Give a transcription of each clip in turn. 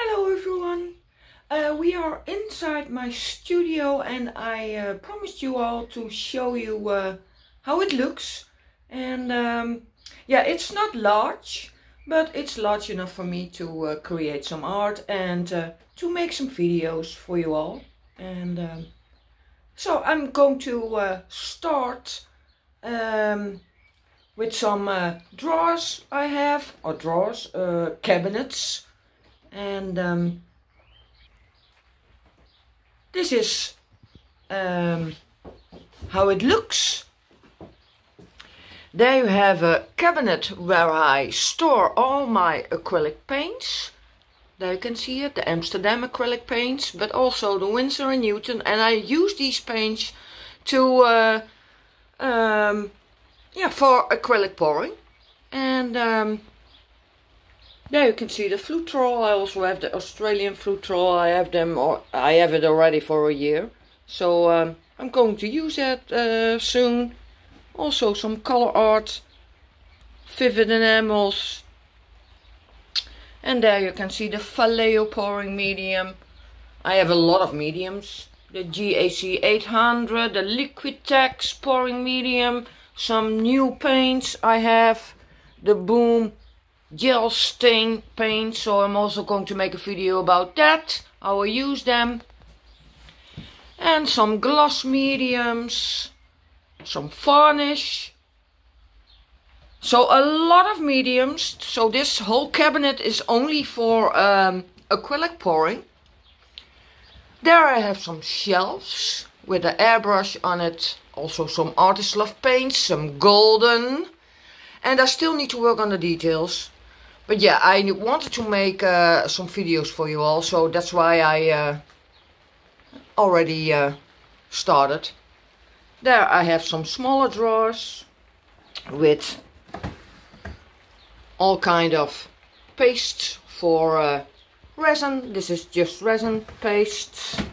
Hello everyone! We are inside my studio and I promised you all to show you how it looks. And yeah, it's not large, but it's large enough for me to create some art and to make some videos for you all. And so I'm going to start with some drawers I have, or cabinets. And this is how it looks. There you have a cabinet where I store all my acrylic paints. There you can see it, the Amsterdam acrylic paints, but also the Winsor & Newton. And I use these paints to for acrylic pouring. And there you can see the Flutrol. I also have the Australian Flutrol. I have it already for a year. So I'm going to use that soon. Also some color art, vivid enamels. And there you can see the Vallejo pouring medium. I have a lot of mediums. The GAC 800, the Liquitex pouring medium. Some new paints I have. The Boom gel stain paint, so I'm also going to make a video about that, how I use them. And some gloss mediums, some varnish. So a lot of mediums. So this whole cabinet is only for acrylic pouring. There I have some shelves with an airbrush on it. Also some Artist Love paints, some golden. And I still need to work on the details. But yeah, I wanted to make some videos for you all, so that's why I already started. There I have some smaller drawers with all kind of pastes for resin. This is just resin paste.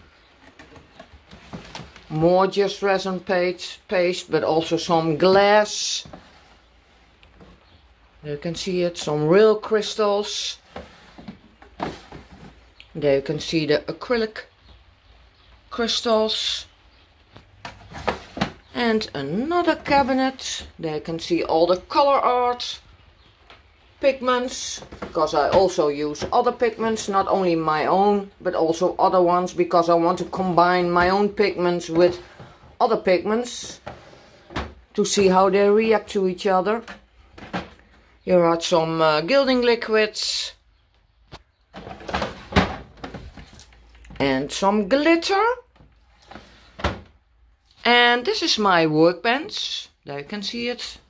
More just resin paste, but also some glass. There you can see it, some real crystals. There you can see the acrylic crystals. And another cabinet. There you can see all the color art, pigments, because I also use other pigments, not only my own, but also other ones, because I want to combine my own pigments with other pigments to see how they react to each other. Here are some gilding liquids and some glitter. And this is my workbench. There you can see it.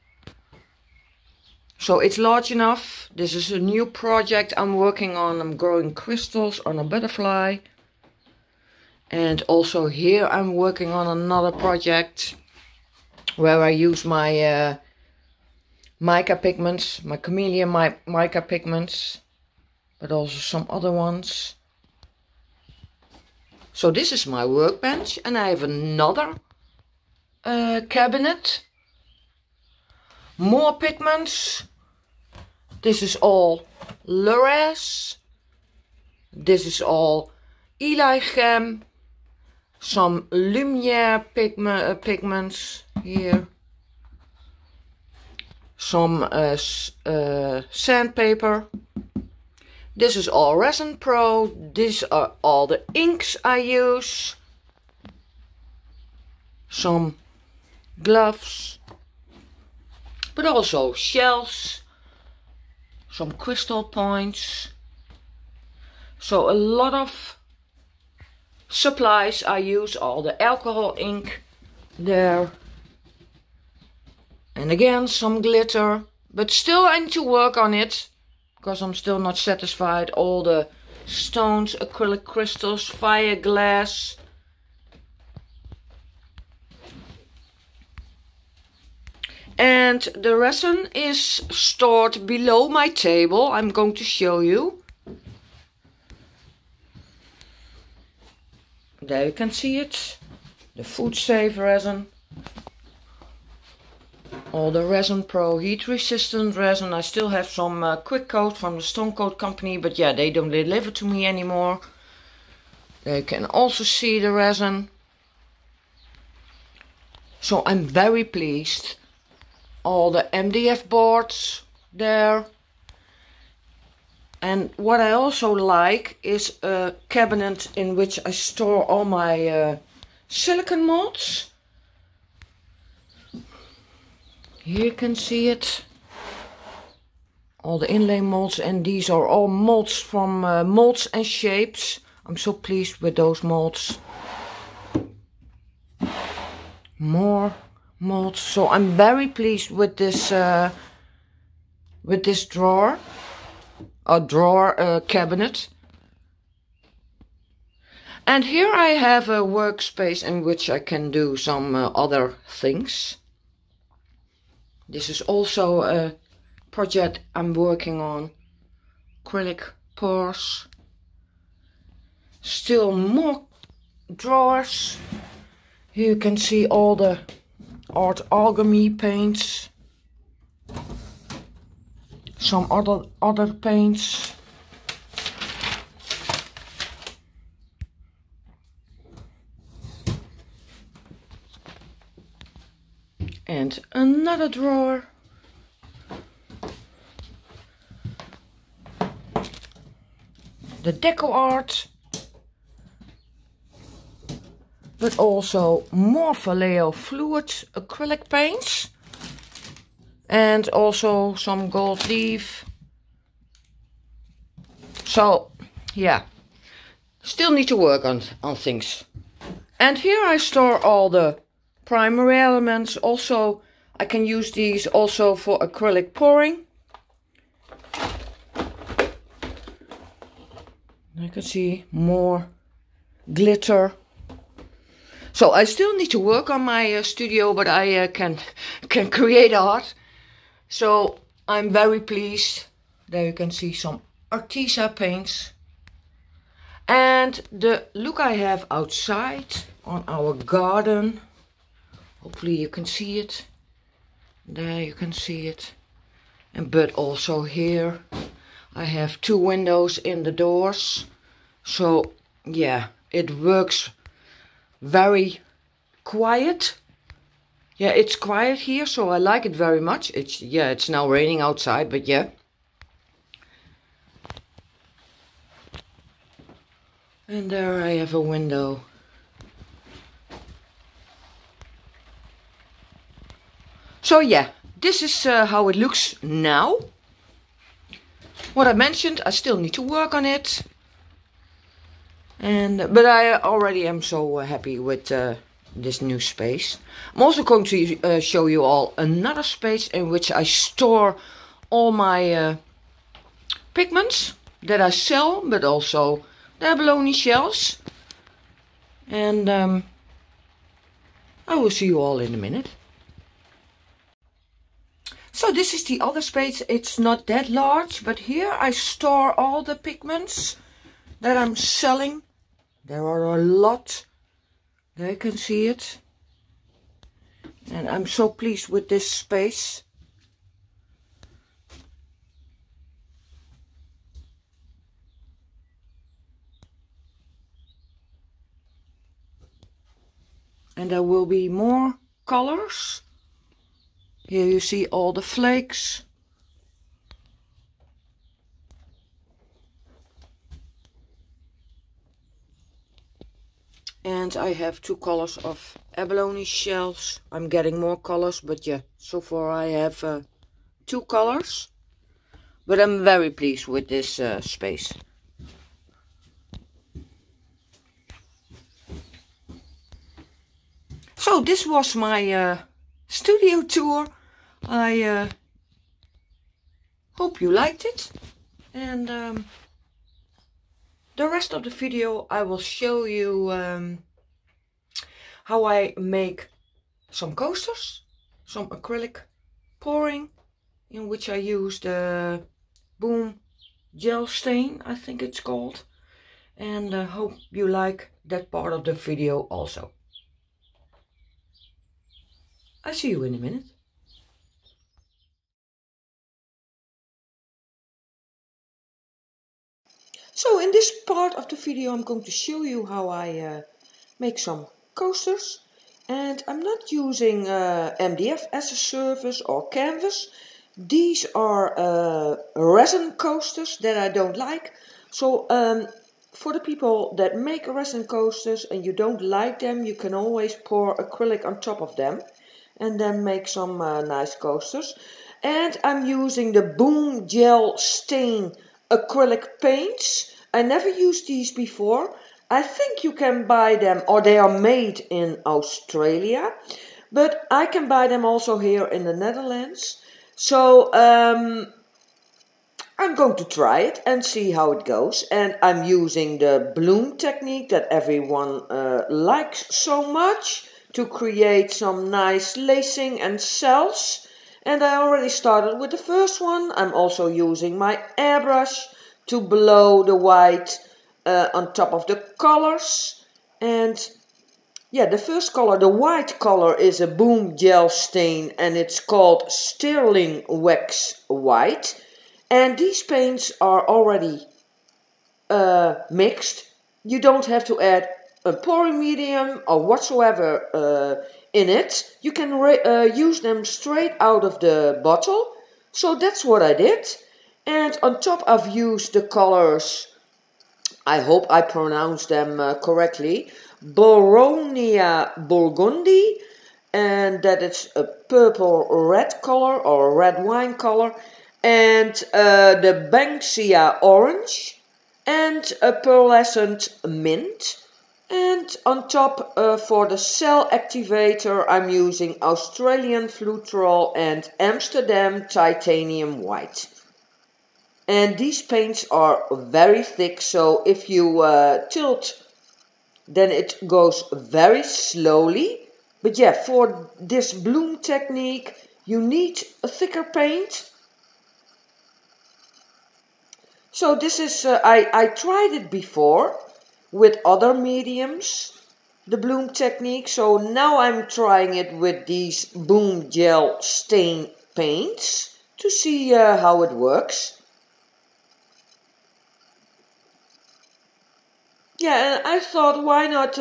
So it's large enough. This is a new project I'm working on. I'm growing crystals on a butterfly. And also here I'm working on another project where I use my mica pigments, my Camellia mica pigments, but also some other ones. So this is my workbench, and I have another cabinet. More pigments. This is all Lurez. This is all Eli Gem. Some Lumiere pigments here. Some sandpaper. This is all Resin Pro. These are all the inks I use. Some gloves. But also shells. Some crystal points. So a lot of supplies I use. All the alcohol ink there. And again, some glitter, but still I need to work on it, because I'm still not satisfied. All the stones, acrylic crystals, fire glass. And the resin is stored below my table. I'm going to show you. There you can see it. The food safe resin. all the Resin Pro heat resistant resin. I still have some Quick Coat from the Stone Coat company, but yeah, they don't deliver to me anymore. There you can also see the resin. So I'm very pleased. All the MDF boards there. And what I also like is a cabinet in which I store all my silicone molds. Here you can see it. All the inlay molds, and these are all molds from Molds and Shapes. I'm so pleased with those molds. More molds. So I'm very pleased with this drawer. A drawer cabinet. And here I have a workspace in which I can do some other things. This is also a project I'm working on. Acrylic pours. Still more drawers. Here you can see all the Art Alchemy paints. Some other paints. And another drawer. The deco art. But also more Vallejo fluid acrylic paints. And also some gold leaf. So, yeah. Still need to work on things. And here I store all the primary elements. Also, I can use these also for acrylic pouring. You can see more glitter. So I still need to work on my studio, but I can create art. So I'm very pleased. There you can see some Arteza paints. And the look I have outside on our garden. Hopefully you can see it. There you can see it. But also here I have 2 windows in the doors. So yeah, it works very quiet. Yeah, it's quiet here, so I like it very much. It's now raining outside, but yeah. And there I have a window. So yeah, this is how it looks now. What I mentioned, I still need to work on it. But I already am so happy with this new space. I'm also going to show you all another space in which I store all my pigments that I sell, but also the abalone shells. And I will see you all in a minute. So this is the other space. It's not that large, but here I store all the pigments that I'm selling. There are a lot. There you can see it. And I'm so pleased with this space. And there will be more colors. Here you see all the flakes. And I have 2 colors of abalone shells. I'm getting more colors, but yeah, so far I have 2 colors. But I'm very pleased with this space. So this was my studio tour. I hope you liked it. And the rest of the video I will show you how I make some coasters, some acrylic pouring, in which I use the Boom Gel Stain, I think it's called. And I hope you like that part of the video also. I'll see you in a minute. So in this part of the video I'm going to show you how I make some coasters, and I'm not using MDF as a surface or canvas. These are resin coasters that I don't like. So for the people that make resin coasters and you don't like them, you can always pour acrylic on top of them and then make some nice coasters. And I'm using the Boom Gel Stain acrylic paints. I never used these before. I think you can buy them, or they are made in Australia, but I can buy them also here in the Netherlands. So I'm going to try it and see how it goes. And I'm using the bloom technique that everyone likes so much to create some nice lacing and cells. And I already started with the first one. I'm also using my airbrush to blow the white on top of the colors. And yeah, the first color, the white color, is a Boom Gel Stain and it's called Sterling Wax White. And these paints are already mixed. You don't have to add a pouring medium or whatsoever in it. You can use them straight out of the bottle. So that's what I did. And on top I've used the colors, I hope I pronounced them correctly, Boronia Burgundy, and that is a purple red color or red wine color, and the Banksia orange, and a pearlescent mint. And on top for the cell activator I'm using Australian Flutrol and Amsterdam Titanium White. And these paints are very thick, so if you tilt, then it goes very slowly. But yeah, for this bloom technique, you need a thicker paint. So this is, I tried it before with other mediums, the bloom technique. So now I'm trying it with these Boom Gel Stain paints to see how it works. Yeah, and I thought, why not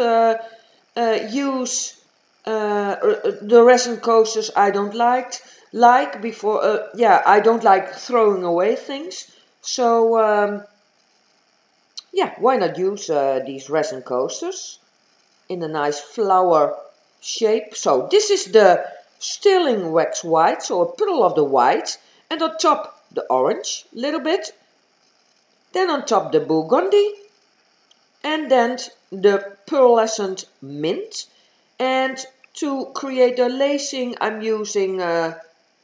use the resin coasters I don't like before. Yeah, I don't like throwing away things. So yeah, why not use these resin coasters in a nice flower shape? So this is the Sterling Wax White, so a pearl of the white, and on top the orange, little bit. Then on top the burgundy. And then the pearlescent mint. And to create the lacing I'm using a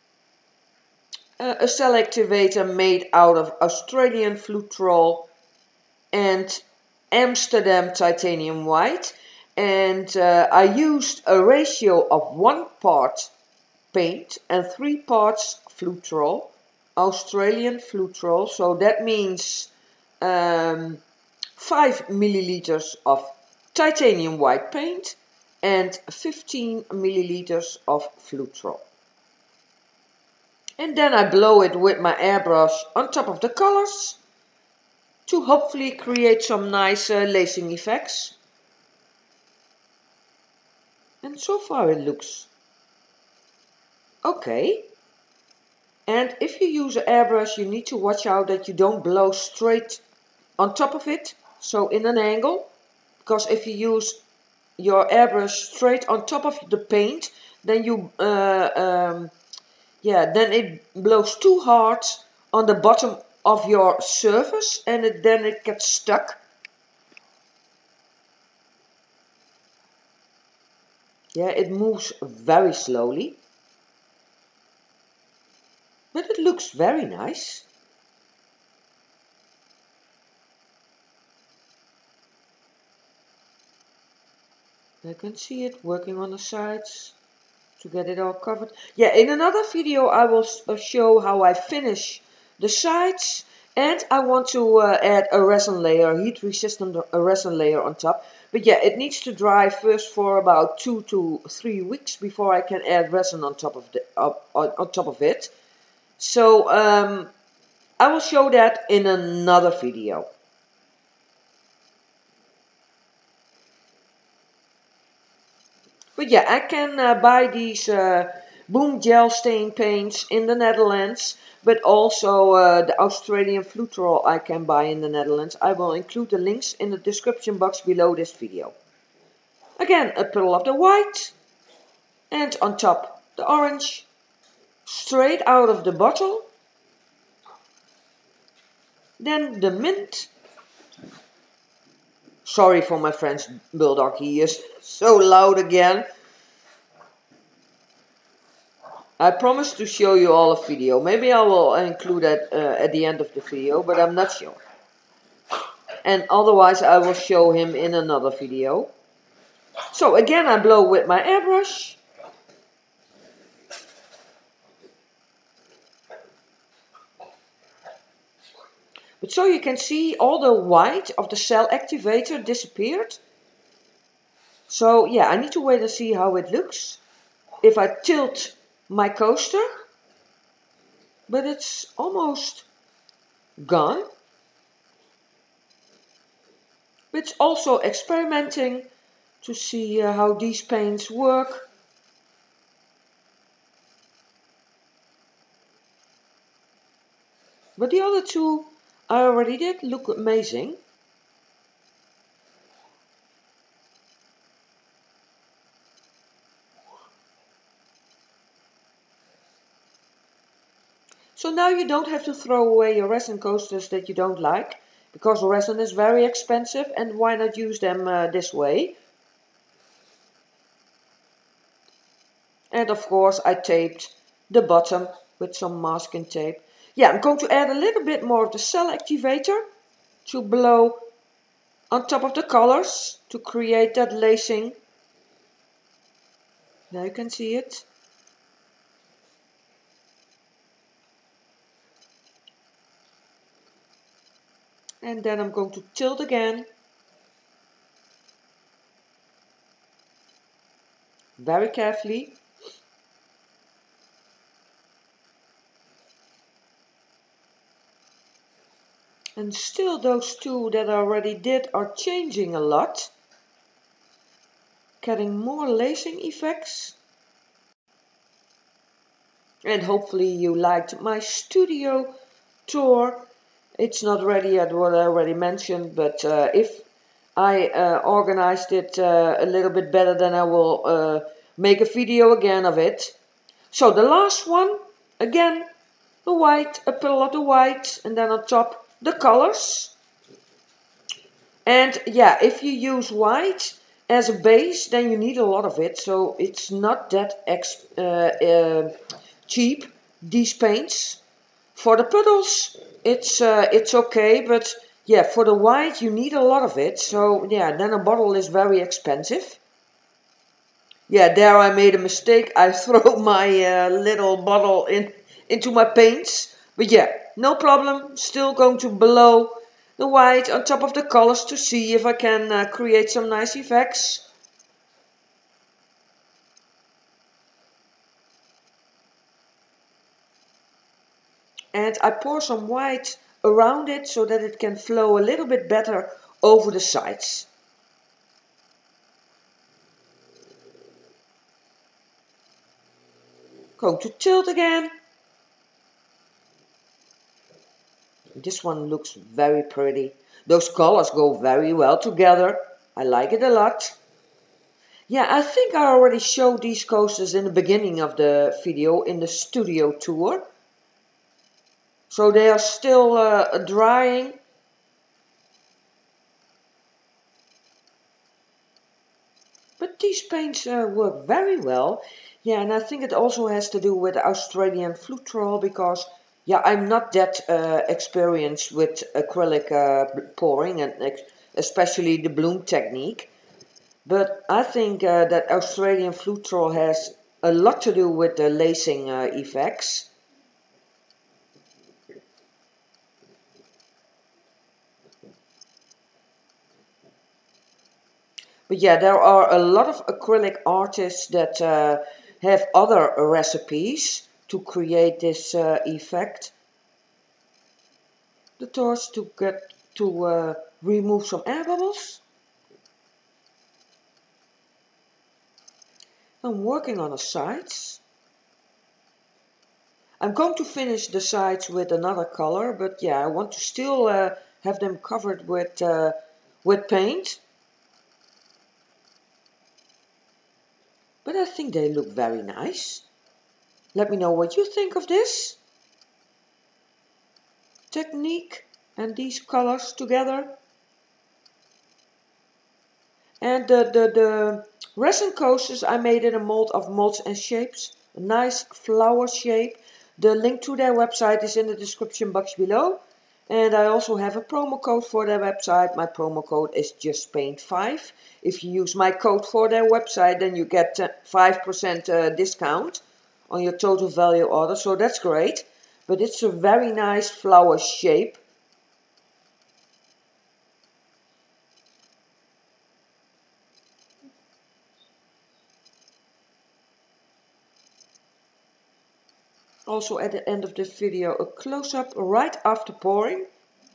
cell activator made out of Australian Flutrol and Amsterdam Titanium White. And I used a ratio of 1 part paint and 3 parts Flutrol, Australian Flutrol. So that means 5 milliliters of titanium white paint and 15 milliliters of Flutrol. And then I blow it with my airbrush on top of the colors to hopefully create some nice lacing effects. And so far it looks okay. And if you use an airbrush, you need to watch out that you don't blow straight on top of it, so in an angle, because if you use your airbrush straight on top of the paint, then then it blows too hard on the bottom of your surface, and then it gets stuck. Yeah, it moves very slowly, but it looks very nice. I can see it working on the sides to get it all covered. Yeah, in another video I will show how I finish the sides, and I want to add a resin layer, heat resistant resin layer on top. But yeah, it needs to dry first for about 2 to 3 weeks before I can add resin on top of on top of it. So I will show that in another video. But yeah, I can buy these Boom Gel Stain paints in the Netherlands, but also the Australian Flutrol I can buy in the Netherlands. I will include the links in the description box below this video. Again, a puddle of the white, and on top the orange, straight out of the bottle. Then the mint. Sorry for my French bulldog, he is so loud again. I promised to show you all a video. Maybe I will include that at the end of the video, but I'm not sure. And otherwise I will show him in another video. So again I blow with my airbrush. But so you can see all the white of the cell activator disappeared. So yeah, I need to wait and see how it looks. If I tilt my coaster, but it's almost gone. But it's also experimenting to see how these paints work. But the other two I already did look amazing. So now you don't have to throw away your resin coasters that you don't like, because resin is very expensive, and why not use them this way? And of course I taped the bottom with some masking tape. Yeah, I'm going to add a little bit more of the cell activator to blow on top of the colors to create that lacing. Now you can see it. And then I'm going to tilt again. Very carefully. And still those two that I already did are changing a lot. Getting more lacing effects. And hopefully you liked my studio tour. It's not ready yet, what I already mentioned, but if I organized it a little bit better, then I will make a video again of it. So the last one, again, the white, a puddle of the white, and then on top the colors. And yeah, if you use white as a base, then you need a lot of it, so it's not that cheap, these paints. For the puddles, it's okay, but yeah, for the white you need a lot of it, so yeah, then a bottle is very expensive. Yeah, there I made a mistake. I throw my little bottle into my paints, but yeah, no problem. Still going to blow the white on top of the colors to see if I can create some nice effects. And I pour some white around it so that it can flow a little bit better over the sides. Going to tilt again. This one looks very pretty. Those colors go very well together. I like it a lot. Yeah, I think I already showed these coasters in the beginning of the video in the studio tour. So they are still drying. But these paints work very well. Yeah, and I think it also has to do with the Australian Flutrol, because yeah, I'm not that experienced with acrylic pouring, and especially the bloom technique. But I think that Australian Flutrol has a lot to do with the lacing effects. But yeah, there are a lot of acrylic artists that have other recipes to create this effect. The torch to get to remove some air bubbles. I'm working on the sides. I'm going to finish the sides with another color, but yeah, I want to still have them covered with paint. But I think they look very nice. Let me know what you think of this technique and these colors together. And the resin coasters I made in a mold of molds and shapes. A nice flower shape. The link to their website is in the description box below. And I also have a promo code for their website. My promo code is JustPaint5. If you use my code for their website, then you get 5% discount on your total value order. So that's great. But it's a very nice flower shape. Also at the end of this video, a close-up right after pouring.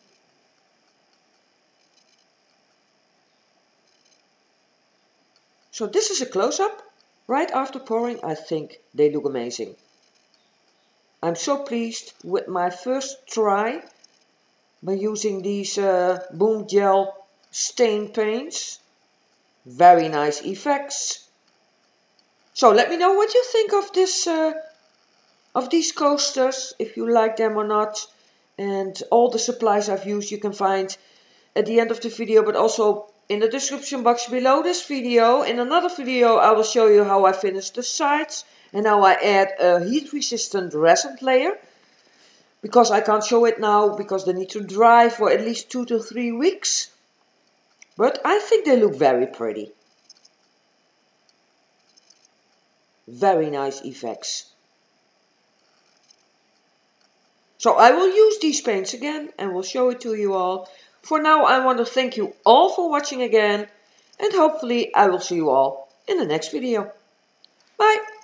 So this is a close-up right after pouring. I think they look amazing. I'm so pleased with my first try by using these Boom Gel stain paints. Very nice effects. So let me know what you think of this of these coasters, if you like them or not. And all the supplies I've used you can find at the end of the video, but also in the description box below this video. In another video I will show you how I finish the sides and how I add a heat resistant resin layer. Because I can't show it now because they need to dry for at least 2 to 3 weeks. But I think they look very pretty. Very nice effects. So I will use these paints again and will show it to you all. For now I want to thank you all for watching again. And hopefully I will see you all in the next video. Bye!